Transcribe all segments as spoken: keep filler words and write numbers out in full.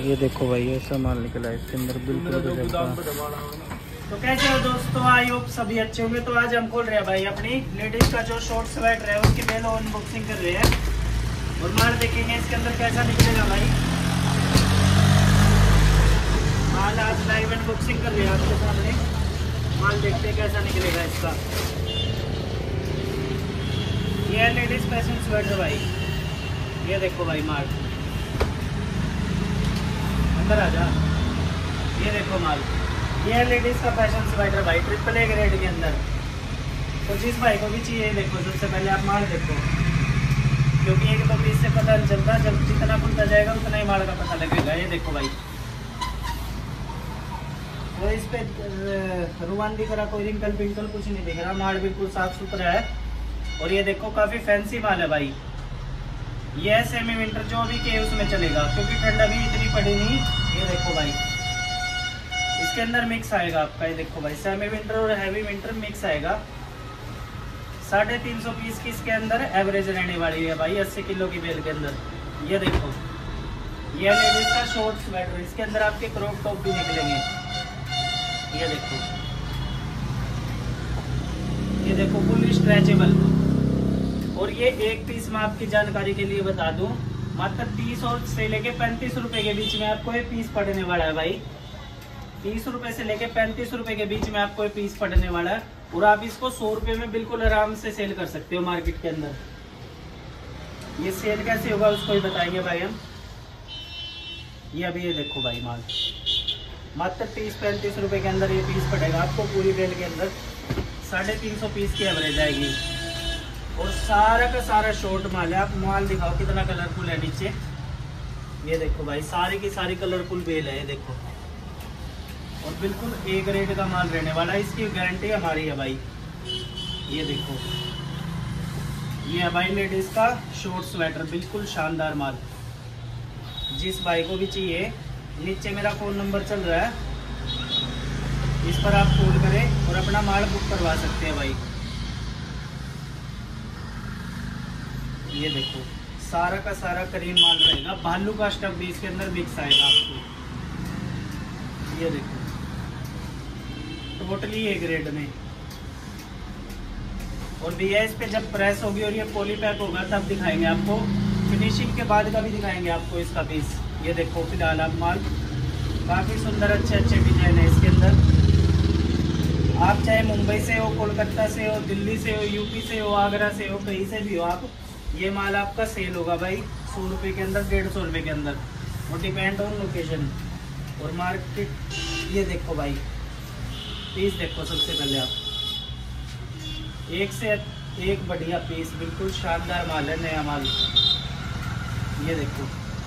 ये देखो भाई ऐसा माल निकला है इसके अंदर बिल्कुल। तो कैसे हो दोस्तों, आई होप सभी अच्छे होंगे। तो आज हम खोल रहे हैं भाई अपनी लेडीज का जो शॉर्ट स्वेटर है उसकी पहले अनबॉक्सिंग कर रहे हैं और माल देखेंगे इसके अंदर कैसा निकलेगा भाई। माल आज लाइव अनबॉक्सिंग कर रहे हैं आपके सामने। माल देखते हैं कैसा निकलेगा इसका। ये है लेडीज फैशन स्वेटर भाई। ये देखो भाई माल, अंदर आ जा। ये देखो माल, ये है लेडीज का फैशन स्वेटर भाई, ट्रिपल ए ग्रेड के अंदर। तो जिस भाई को भी चाहिए देखो, सबसे पहले आप माल देखो, क्योंकि एक तो पीस से पता नहीं चलता, जब जितना खुलता जाएगा उतना ही माल का पता लगेगा। ये देखो भाई, तो इस पे रुमान दिख रहा, कोई रिंकल पिंकल कुछ नहीं दिख रहा। माल बिल्कुल साफ सुथरा है। और ये देखो काफी फैंसी माल है भाई। ये सेमी विंटर जो भी के उसमें चलेगा, क्योंकि ठंड अभी इतनी पड़ी नहीं। ये देखो भाई, इसके अंदर मिक्स आएगा आपका। ये देखो भाई, सेमी विंटर और हैवी विंटर मिक्स आएगा। साढ़े तीन सौ पीस की इसके अंदर एवरेज रहने वाली है भाई, अस्सी किलो की बेल के अंदर। ये देखो, ये लेडीज का शॉर्ट स्वेटर, इसके अंदर आपके क्रॉप टॉप भी निकलेंगे। ये देखो, ये देखो फुल स्ट्रेचेबल। और ये एक पीस मैं आपकी जानकारी के लिए बता दूं, मात्र तीस और से लेके पैंतीस रुपए के बीच में आपको ये पीस पड़ने वाला है भाई। तीस रुपए से लेके पैंतीस रुपए के बीच में आपको ये पीस पड़ने वाला है। और आप इसको सौ रुपए में बिल्कुल आराम से सेल कर सकते हो मार्केट के अंदर। ये सेल कैसे होगा उसको ही बताएंगे भाई हम। ये अभी ये देखो भाई माल, मात्र तीस पैंतीस रुपए के अंदर ये पीस पड़ेगा आपको। पूरी बेल के अंदर साढ़े तीन सौ पीस की एवरेज आएगी। और सारा का सारा शॉर्ट माल है। आप माल दिखाओ कितना कलरफुल है नीचे। ये देखो भाई, सारी की सारी कलरफुल बेल है। ये देखो, और बिल्कुल ए ग्रेड का माल रहने वाला है। इसकी गारंटी हमारी है भाई। ये देखो, ये है भाई लेडीज का शॉर्ट स्वेटर, बिल्कुल शानदार माल। जिस भाई को भी चाहिए, नीचे मेरा फ़ोन नंबर चल रहा है, इस पर आप कॉल करें और अपना माल बुक करवा सकते हैं भाई। ये देखो, सारा का सारा करीम माल रहेगा। भालू का स्टफ भी इसके अंदर मिक्स आएगा आपको। ये देखो, टोटली ए ग्रेड में। और भैया इस पे जब प्रेस होगी और ये पॉली पैक होगा तब दिखाएंगे आपको। फिनिशिंग के बाद का भी दिखाएंगे आपको इसका पीस। ये देखो फिलहाल आप माल, काफ़ी सुंदर अच्छे अच्छे डिजाइन है इसके अंदर। आप चाहे मुंबई से हो, कोलकाता से हो, दिल्ली से हो, यूपी से हो, आगरा से हो, कहीं से भी हो आप, ये माल आपका सेल होगा भाई सौ रुपये के अंदर, डेढ़ सौ रुपये के अंदर। और डिपेंड ऑन लोकेशन और मार्केट। ये देखो भाई, पीस देखो सबसे पहले आप, एक से एक बढ़िया पीस, बिल्कुल शानदार माल है, नया माल। ये देखो,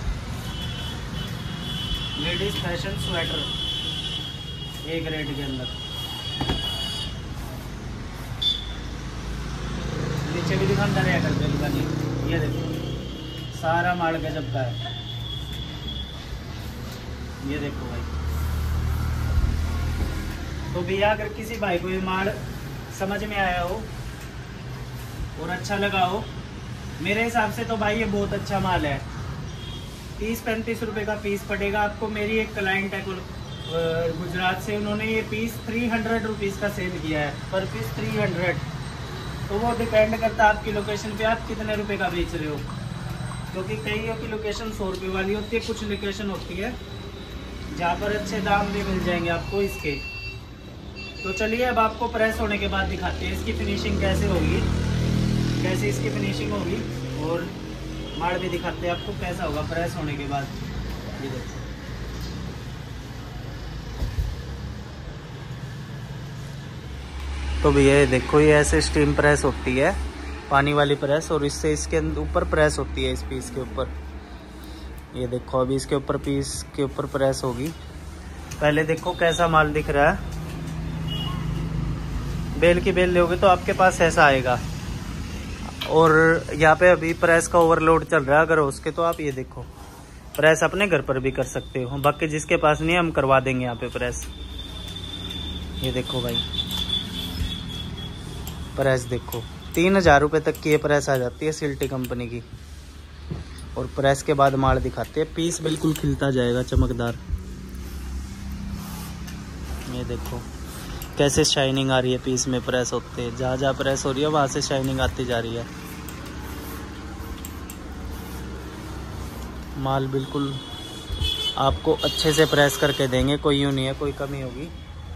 ladies fashion sweater A grade के अंदर। नीचे भी दिखाता रहा करते दुकानी। ये देखो, सारा माल गजब का है। ये देखो भाई, तो भैया अगर किसी भाई को ये माल समझ में आया हो और अच्छा लगा हो, मेरे हिसाब से तो भाई ये बहुत अच्छा माल है। तीस पैंतीस रुपए का पीस पड़ेगा आपको। मेरी एक क्लाइंट है गुजरात से, उन्होंने ये पीस थ्री हंड्रेड रुपीज़ का सेल किया है, पर पीस थ्री हंड्रेड। तो वो डिपेंड करता है आपकी लोकेशन पे, आप कितने रुपए का बेच रहे हो। क्योंकि कईयों की लोकेशन सौ रुपये वाली होती है, कुछ लोकेशन होती है जहाँ पर अच्छे दाम भी मिल जाएंगे आपको इसके। तो चलिए अब आपको प्रेस होने के बाद दिखाते हैं इसकी फिनिशिंग कैसे होगी, कैसे इसकी फिनिशिंग होगी। और माल भी दिखाते हैं आपको कैसा होगा प्रेस होने के बाद। ये देखो, तो भैया ये देखो, ये ऐसे स्टीम प्रेस होती है, पानी वाली प्रेस, और इससे इसके ऊपर प्रेस होती है, इस पीस के ऊपर। ये देखो, अभी इसके ऊपर पीस के ऊपर प्रेस होगी। पहले देखो कैसा माल दिख रहा है। बेल की बेल लोगे तो आपके पास ऐसा आएगा। और यहाँ पे अभी प्रेस का ओवरलोड चल रहा है, अगर हो सके तो आप ये देखो, प्रेस अपने घर पर भी कर सकते हो। बाकी जिसके पास नहीं है हम करवा देंगे यहाँ पे प्रेस। ये देखो भाई, प्रेस देखो, तीन हजार रुपये तक की ये प्रेस आ जाती है सिल्टी कंपनी की। और प्रेस के बाद माल दिखाते हैं। पीस बिल्कुल खिलता जाएगा, चमकदार। ये देखो कैसे शाइनिंग आ रही है पीस में प्रेस होते हैं। जहाँ जहाँ प्रेस हो रही है वहाँ से शाइनिंग आती जा रही है। माल बिल्कुल आपको अच्छे से प्रेस करके देंगे, कोई यूँ नहीं है कोई कमी होगी।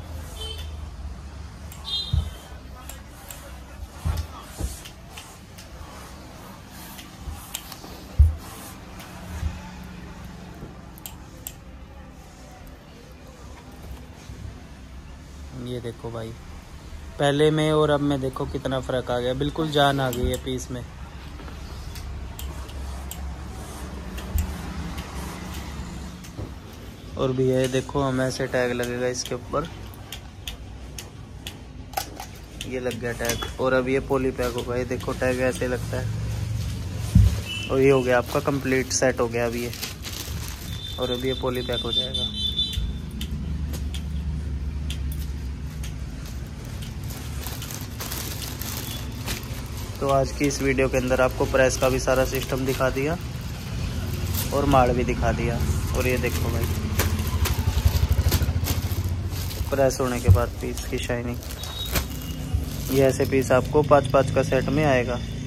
ये देखो भाई, पहले में और अब में देखो कितना फ़र्क आ गया, बिल्कुल जान आ गई है पीस में। और भी है देखो, हमें ऐसे टैग लगेगा इसके ऊपर, ये लग गया टैग। और अब ये पॉली पैक होगा, ये देखो टैग ऐसे लगता है। और ये हो गया आपका कंप्लीट सेट हो गया अभी ये। और अभी ये पॉली पैक हो जाएगा। तो आज की इस वीडियो के अंदर आपको प्रेस का भी सारा सिस्टम दिखा दिया और माल भी दिखा दिया। और ये देखो भाई, प्रेस होने के बाद पीस की शाइनिंग। ये ऐसे पीस आपको पाँच पाँच का सेट में आएगा।